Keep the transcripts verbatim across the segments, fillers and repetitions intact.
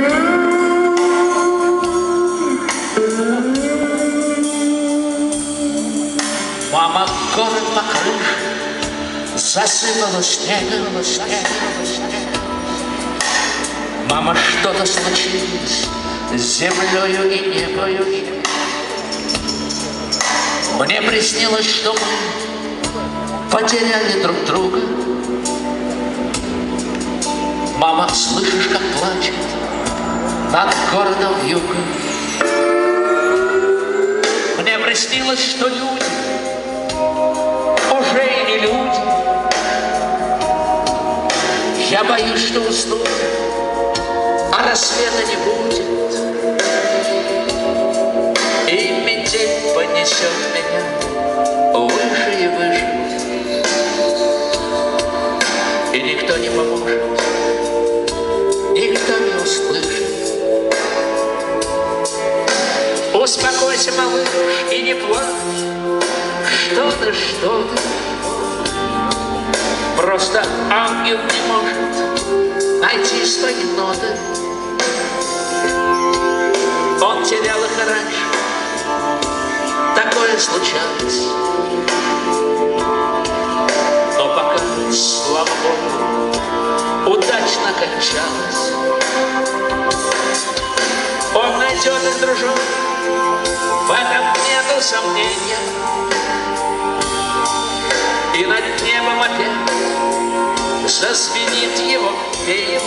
Мама, город по крыше засыпала снегом, снегом. Мама, что-то случилось с землею и небою. Мне приснилось, что мы потеряли друг друга. Мама, слышишь, как плачет над городом юга? Мне приснилось, что люди уже и не люди. Я боюсь, что усну, а рассвета не будет. И метель понесет меня выше и выше. И никто не поможет, никто не услышит. Успокойся, малыш, и не плачь. Что-то, что-то. Просто ангел не может найти свои ноты. Он терял их и раньше. Такое случалось. Но пока, слава Богу, удачно кончалось. Он найдет их, дружок, в этом нету сомнения. И над небом опять зазвенит его пево.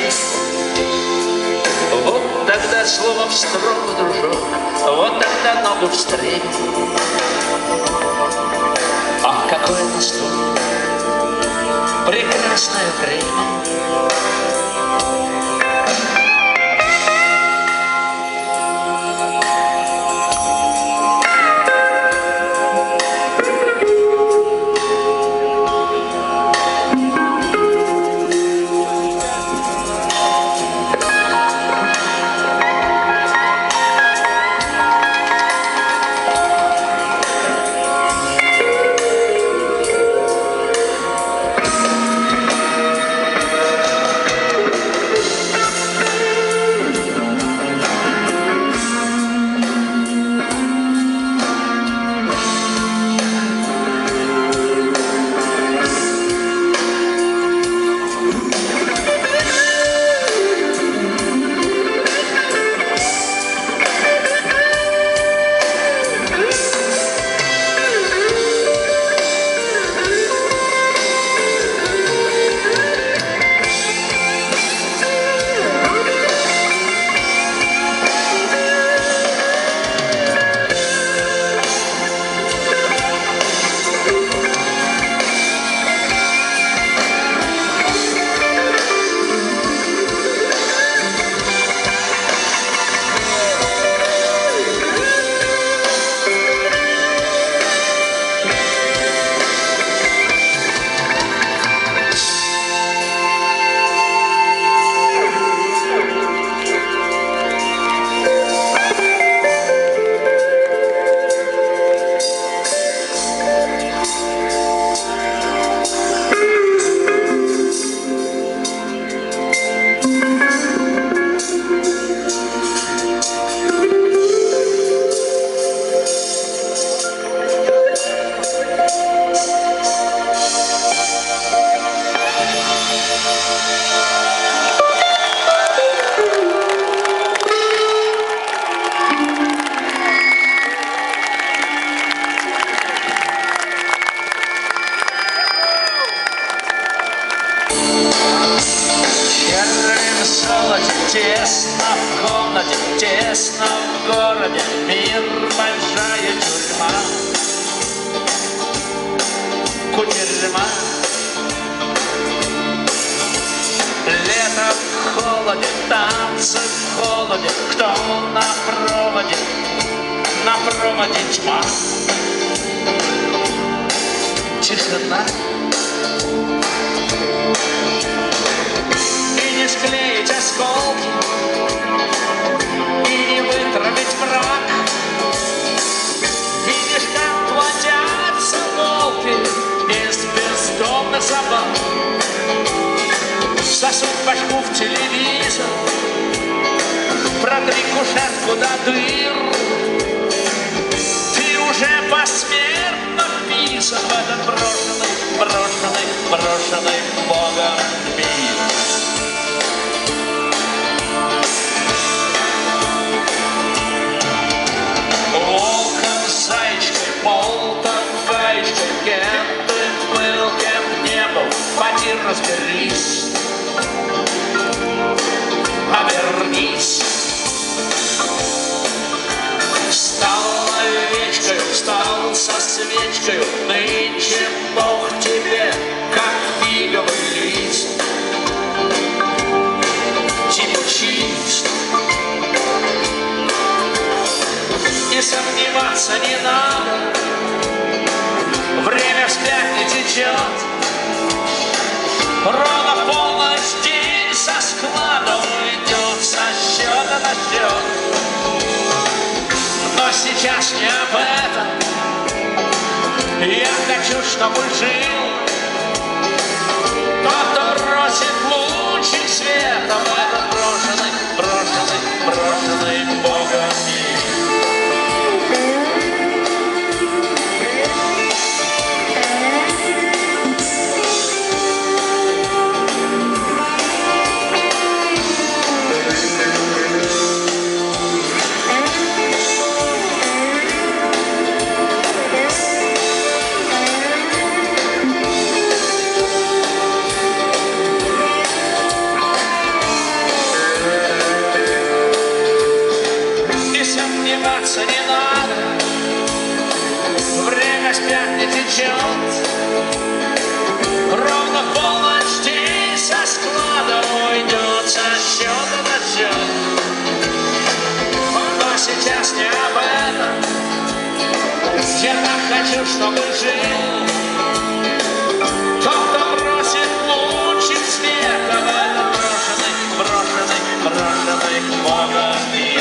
Вот тогда слово в строку, дружок, вот тогда ногу встретит. Ах, какое наступит прекрасное время. Тесно в комнате, тесно в городе, мир большая тюрьма, кутерьма. Лето в холоде, танцы в холоде, кто на проводе, на проводе тьма. Тишина. И не склеить осколки, и не вытравить мрак. Видишь, как плодятся волки из бездомных собак. Засунь башку в телевизор спешат куда дыр. Ты уже посмертно вписан в этот брошенный, брошенный, брошенный Богом мир. Волком, зайчкой, болтом, гаечкой, кем ты был, кем не был, поди разберись. Обернись. Встал овечкою, встал со свечкою, нынче Бог тебе, как фиговый лист. Тебе чист. И сомневаться не надо, время вспять не течет. Ровно в полночь день со складом идет со счета на счет. Но сейчас не об этом. Я хочу, чтобы жил тот, кто бросит лучик света в этот брошенный, брошенный, брошенный Богом мир. Сомневаться не надо, время вспять не течет. Ровно в полночь день со склада уйдет со счета на счет. Но сейчас не об этом. Я так хочу, чтобы жил тот, кто бросит лучик света в этот брошенный, брошенный, брошенный Богом мир.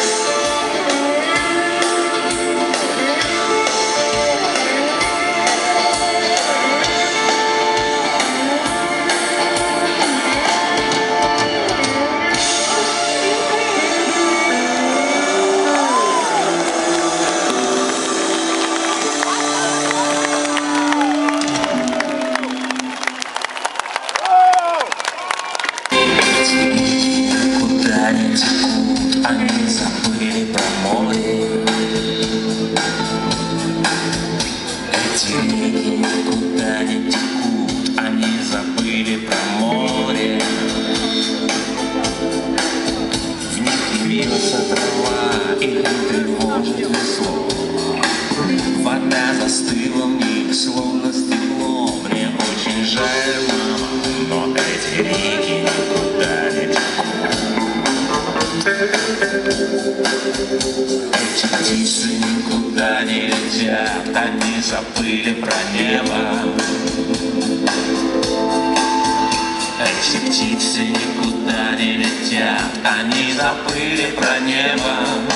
Они забыли про море. Эти реки никуда не текут. Они забыли про море. В них вьется трава, их не тревожит весло. Вода застыла в них, словно стекло. Мне очень жаль, мама, но эти реки никуда не текут. Эти птицы никуда не летят, они забыли про небо. Эти птицы никуда не летят, они забыли про небо.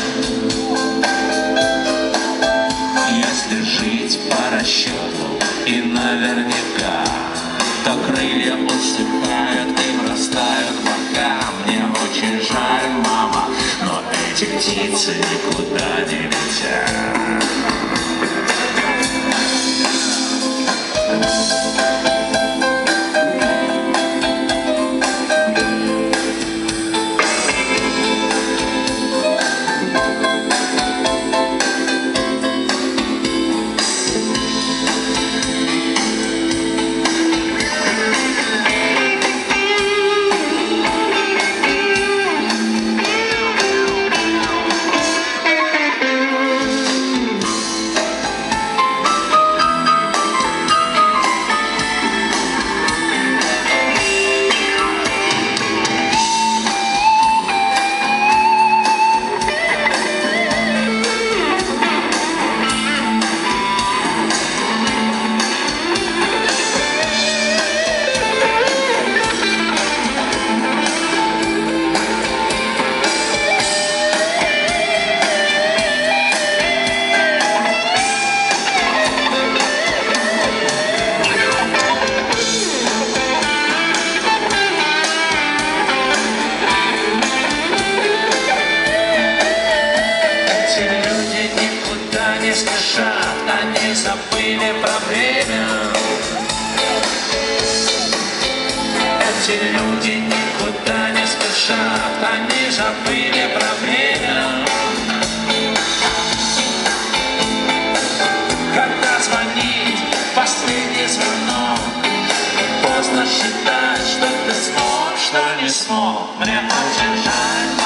Если жить по расчету и наверняка, то крылья усыхают и врастают в бока. Мне очень жаль, мама, но эти птицы никуда не летят. забыли про время. Когда звонит последний звонок, поздно считать, что ты смог, что не смог. Мне очень жаль.